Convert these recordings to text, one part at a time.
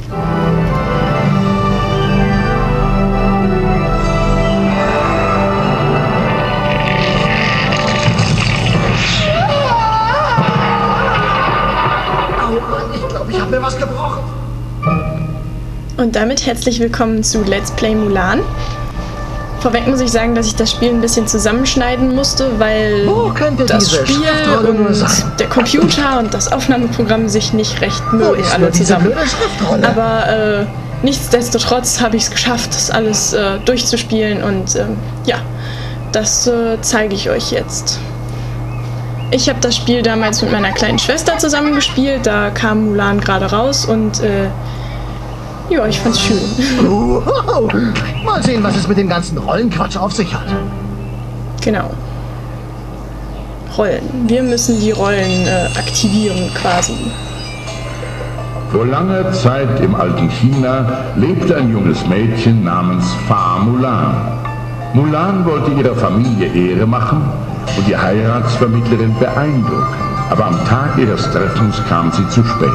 Ich habe mir was gebrochen. Und damit herzlich willkommen zu Let's Play Mulan. Vorweg muss ich sagen, dass ich das Spiel ein bisschen zusammenschneiden musste, weil das Spiel und der Computer und das Aufnahmeprogramm sich nicht recht mögen alle zusammen. Aber nichtsdestotrotz habe ich es geschafft, das alles durchzuspielen und ja, das zeige ich euch jetzt. Ich habe das Spiel damals mit meiner kleinen Schwester zusammengespielt, da kam Mulan gerade raus und ja, ich fand's schön. Wow. Mal sehen, was es mit dem ganzen Rollenquatsch auf sich hat. Genau. Rollen. Wir müssen die Rollen aktivieren quasi. Vor langer Zeit im alten China lebte ein junges Mädchen namens Fa Mulan. Mulan wollte ihrer Familie Ehre machen und die Heiratsvermittlerin beeindrucken. Aber am Tag ihres Treffens kam sie zu spät.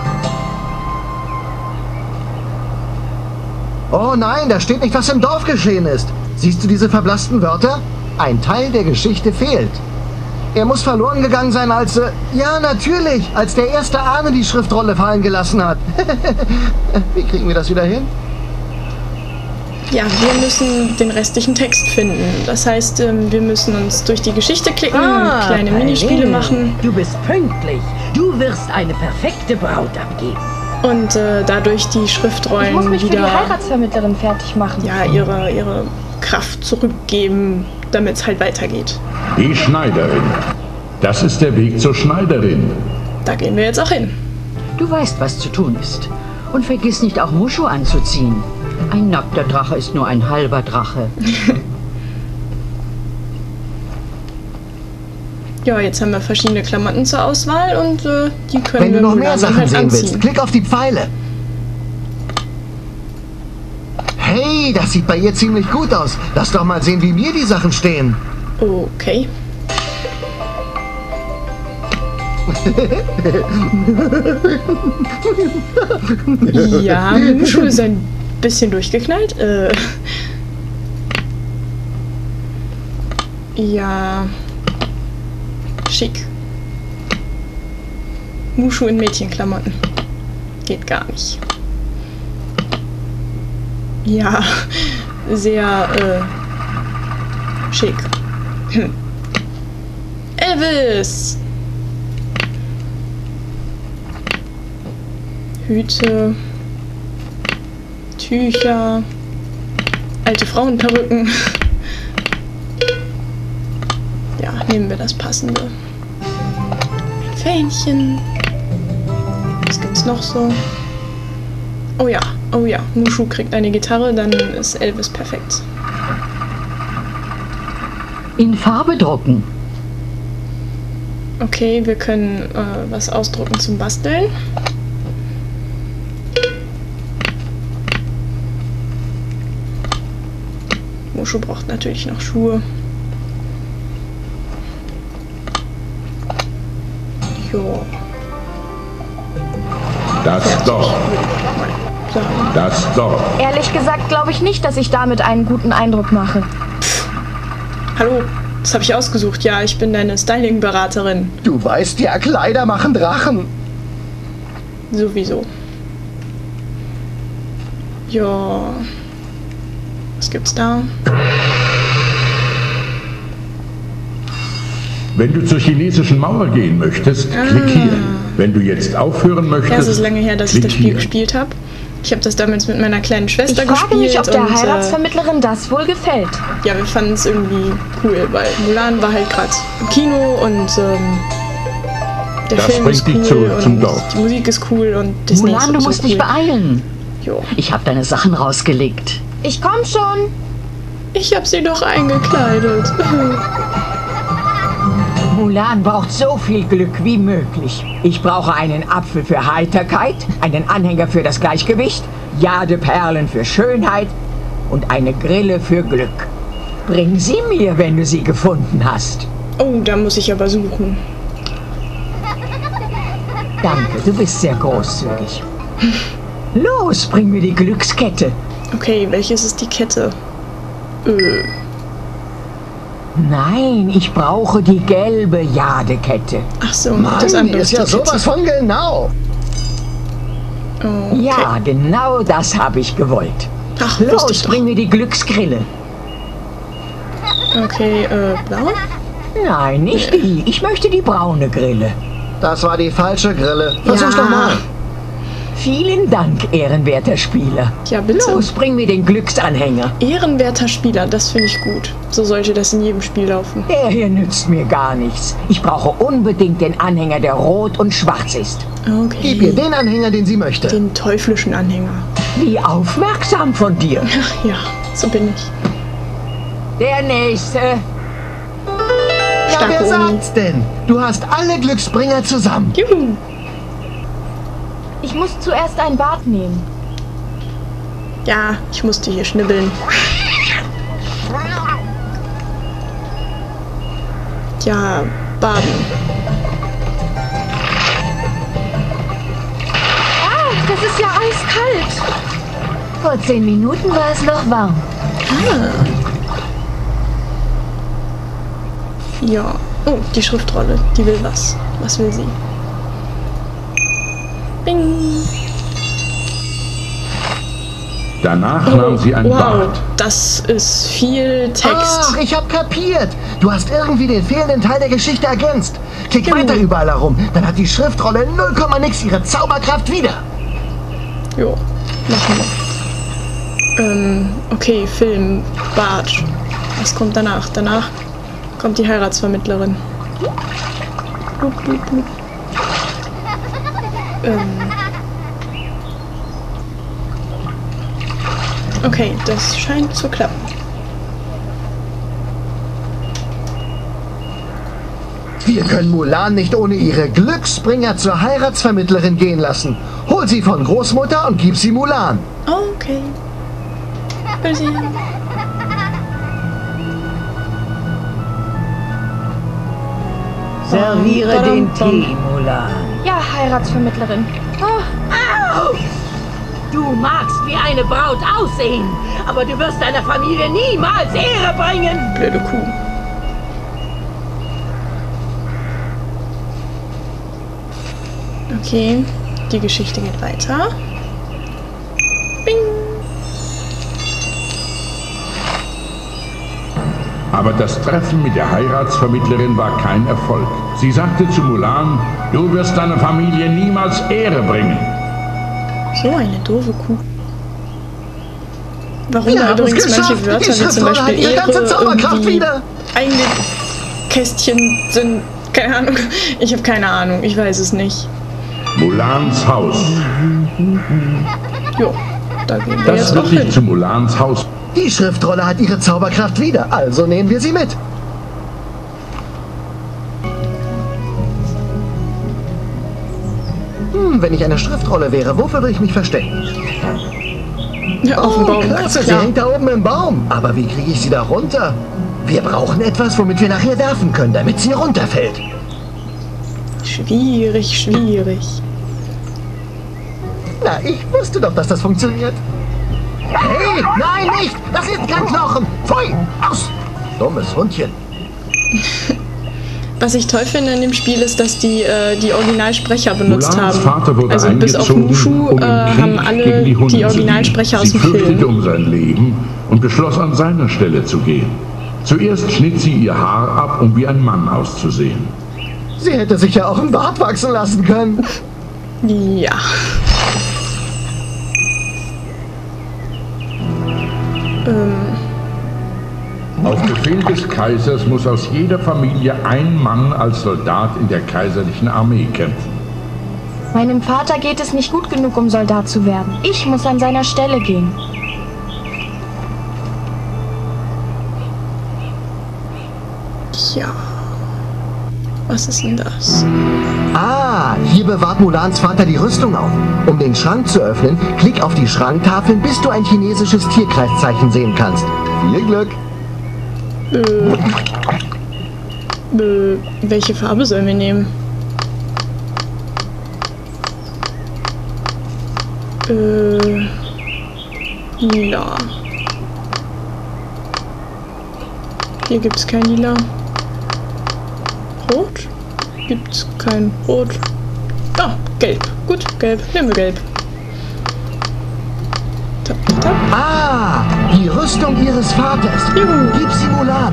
Oh nein, da steht nicht, was im Dorf geschehen ist. Siehst du diese verblassten Wörter? Ein Teil der Geschichte fehlt. Er muss verloren gegangen sein, als... ja, natürlich, als der erste Ahne die Schriftrolle fallen gelassen hat. Wie kriegen wir das wieder hin? Ja, wir müssen den restlichen Text finden. Das heißt, wir müssen uns durch die Geschichte klicken, kleine Minispiele machen. Du bist pünktlich. Du wirst eine perfekte Braut abgeben. Und dadurch die Schriftrollen ich muss mich wieder für die Heiratsvermittlerin fertig machen. Ja, ihre Kraft zurückgeben, damit es halt weitergeht. Die Schneiderin. Das ist der Weg zur Schneiderin. Da gehen wir jetzt auch hin. Du weißt, was zu tun ist. Und vergiss nicht, auch Mushu anzuziehen. Ein nackter Drache ist nur ein halber Drache. Ja, jetzt haben wir verschiedene Klamotten zur Auswahl und die können Wenn wir du noch mehr Sachen sehen anziehen. willst, klick auf die Pfeile. Hey, das sieht bei ihr ziemlich gut aus. Lass doch mal sehen, wie mir die Sachen stehen. Okay. Ja, Mushu ist ein bisschen durchgeknallt. Ja. Schick. Mushu in Mädchenklamotten. Geht gar nicht. Ja, sehr schick. Elvis! Hüte, Tücher, alte Frauenperücken. Ja, nehmen wir das Passende. Ein Fähnchen. Was gibt's noch so? Oh ja, Mushu kriegt eine Gitarre, dann ist Elvis perfekt. In Farbe drucken. Okay, wir können was ausdrucken zum Basteln. Mushu braucht natürlich noch Schuhe. Jo. Das Dorf. Das Dorf. Ehrlich gesagt glaube ich nicht, dass ich damit einen guten Eindruck mache. Hallo, das habe ich ausgesucht. Ja, ich bin deine Styling-Beraterin. Du weißt ja, Kleider machen Drachen. Sowieso. Ja. Was gibt's da? Wenn du zur chinesischen Mauer gehen möchtest, klick hier. Wenn du jetzt aufhören möchtest, Ja, es ist lange her, dass ich das Spiel hier. gespielt habe. Ich habe das damals mit meiner kleinen Schwester Ich gespielt. frage mich, ob der und, Heiratsvermittlerin das wohl gefällt. ja, wir fanden es irgendwie cool, weil Mulan war halt gerade im Kino und der Das Film bringt ist dich cool zurück zum und Dorf. die Musik ist cool und Disney Mulan, ist du so musst cool. dich beeilen. Jo. Ich habe deine Sachen rausgelegt. Ich komm schon. Ich habe sie doch eingekleidet. Mulan braucht so viel Glück wie möglich. Ich brauche einen Apfel für Heiterkeit, einen Anhänger für das Gleichgewicht, Jadeperlen für Schönheit und eine Grille für Glück. Bring sie mir, wenn du sie gefunden hast. Oh, da muss ich aber suchen. Danke, du bist sehr großzügig. Los, bring mir die Glückskette. Okay, welches ist die Kette? Nein, ich brauche die gelbe Jadekette. Ach so, Mann, das die andere ist ja die Kette. sowas von genau. Okay. Ja, genau das habe ich gewollt. Ach, wusste Los, ich doch. bring mir die Glücksgrille. Okay, blau? Nein, nicht die. Ich möchte die braune Grille. Das war die falsche Grille. Versuch's Ja. doch mal. Vielen Dank, ehrenwerter Spieler. Ja, bitte. Los, bring mir den Glücksanhänger. Ehrenwerter Spieler, das finde ich gut. So sollte das in jedem Spiel laufen. Der hier nützt mir gar nichts. Ich brauche unbedingt den Anhänger, der rot und schwarz ist. Gib ihr Okay. den Anhänger, den sie möchte. Den teuflischen Anhänger. Wie aufmerksam von dir. Ach ja, so bin ich. Der nächste. Ja, Starke wer Omi. sagt's denn? Du hast alle Glücksbringer zusammen. Juhu. Ich muss zuerst ein Bad nehmen. Ja, ich musste hier schnibbeln. Ja, baden. Ah, das ist ja eiskalt. Vor 10 Minuten war es noch warm. Ja. Oh, die Schriftrolle. Die will was. Was will sie? Bing. Danach nahm sie ein wow, Bad. das ist viel Text. Ach, ich hab kapiert. Du hast irgendwie den fehlenden Teil der Geschichte ergänzt. Klick weiter überall herum. Dann hat die Schriftrolle 0, nix ihre Zauberkraft wieder. Jo, machen wir. Okay, Film, Bad. Was kommt danach? Danach kommt die Heiratsvermittlerin. Blub, blub, blub. Okay, das scheint zu klappen. Wir können Mulan nicht ohne ihre Glücksbringer zur Heiratsvermittlerin gehen lassen. Hol sie von Großmutter und gib sie Mulan. Okay. Busy. Serviere den Tee, Mulan. Ja, Heiratsvermittlerin. Oh, Au! Du magst wie eine Braut aussehen, aber du wirst deiner Familie niemals Ehre bringen. Blöde Kuh. Okay, die Geschichte geht weiter. Bing. Aber das Treffen mit der Heiratsvermittlerin war kein Erfolg. Sie sagte zu Mulan, du wirst deiner Familie niemals Ehre bringen. So eine doofe Kuh. Warum Wir da haben es übrigens manche geschafft. Wörter Die wie zum Schriftrolle hat Beispiel ihre ganze Ehre Zauberkraft irgendwie wieder. eigene Kästchen sind, keine Ahnung. Ich habe keine Ahnung, ich weiß es nicht. Mulans Haus. Jo, da gehen wir Das jetzt wird auch dich hin. zu Mulans Haus. Die Schriftrolle hat ihre Zauberkraft wieder, also nehmen wir sie mit. Wenn ich eine Schriftrolle wäre, wofür würde ich mich verstecken? Ja, auf dem Baum, klasse, sie klar. hängt da oben im Baum. Aber wie kriege ich sie da runter? Wir brauchen etwas, womit wir nachher werfen können, damit sie runterfällt. Schwierig, schwierig. Na, ich wusste doch, dass das funktioniert. Hey, nein, nicht! Das ist kein Knochen! Pfui! Aus! Dummes Hundchen. Was ich toll finde in dem Spiel ist, dass die die Originalsprecher benutzt Mulans haben. Vater wurde Also bis auf eingezogen, Mushu um im haben Krieg alle gegen die Hunde die zu Originalsprecher aus dienen. dem Sie fürchtete Film. um sein Leben und beschloss, an seiner Stelle zu gehen. Zuerst schnitt sie ihr Haar ab, um wie ein Mann auszusehen. Sie hätte sich ja auch einen Bart wachsen lassen können. Ja. Auf Befehl des Kaisers muss aus jeder Familie ein Mann als Soldat in der kaiserlichen Armee kämpfen. meinem Vater geht es nicht gut genug, um Soldat zu werden. Ich muss an seiner Stelle gehen. Ja. Was ist denn das? Ah, hier bewahrt Mulans Vater die Rüstung auf. Um den Schrank zu öffnen, klick auf die Schranktafeln, bis du ein chinesisches Tierkreiszeichen sehen kannst. Viel Glück! Welche Farbe sollen wir nehmen? Lila. Hier gibt's kein Lila. Rot? Gibt's kein Rot. Ah, gelb. Gut, gelb. Nehmen wir gelb. Tap, tap. Ah, die Rüstung ihres Vaters. Juhu. Gib sie Mulan.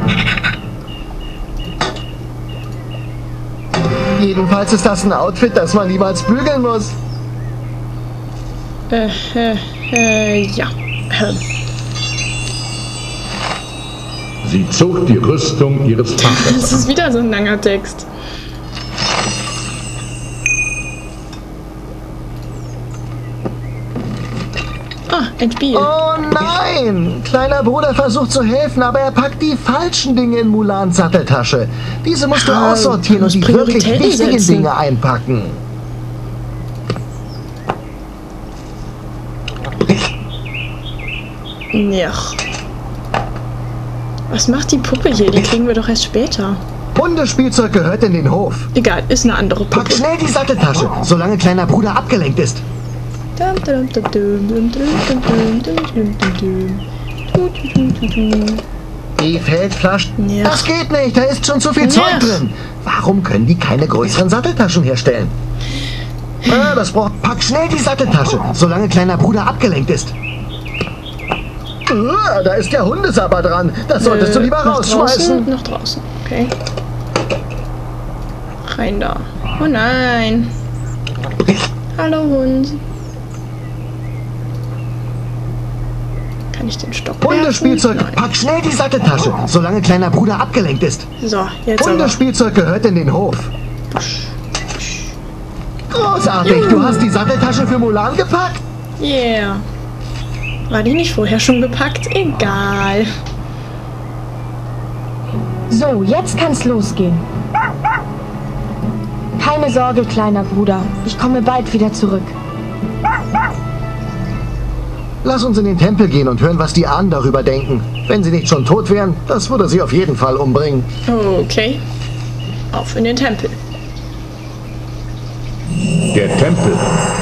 Jedenfalls ist das ein Outfit, das man niemals bügeln muss. Ja. Sie zog die Rüstung ihres Vaters. Das ist wieder so ein langer Text. Ah, ein Spiel. Oh nein! Kleiner Bruder versucht zu helfen, aber er packt die falschen Dinge in Mulans Satteltasche. Diese musst du aussortieren und die wirklich wichtigen Dinge einpacken. Ja. Was macht die Puppe hier? Die kriegen wir doch erst später. Hundespielzeug gehört in den Hof. Egal, ist eine andere Puppe. Pack schnell die Satteltasche, solange kleiner Bruder abgelenkt ist. Die Feldflasche. Ja. Das geht nicht, da ist schon zu viel Zeug drin. Warum können die keine größeren Satteltaschen herstellen? Ah, das braucht. Pack schnell die Satteltasche, solange kleiner Bruder abgelenkt ist. Da ist der Hundesabber dran. Das solltest du lieber rausschmeißen. Nach draußen. Okay. Rein da. Oh nein. Hallo Hund. Kann ich den Stock werfen? Hundespielzeug, Nein. pack schnell die Satteltasche, solange kleiner Bruder abgelenkt ist. So, jetzt aber. Hundespielzeug gehört in den Hof. Großartig, du hast die Satteltasche für Mulan gepackt? Yeah. War die nicht vorher schon gepackt? Egal. So, jetzt kann's losgehen. Keine Sorge, kleiner Bruder. Ich komme bald wieder zurück. Lass uns in den Tempel gehen und hören, was die Ahnen darüber denken. Wenn sie nicht schon tot wären, das würde sie auf jeden Fall umbringen. Okay. Auf in den Tempel. Der Tempel.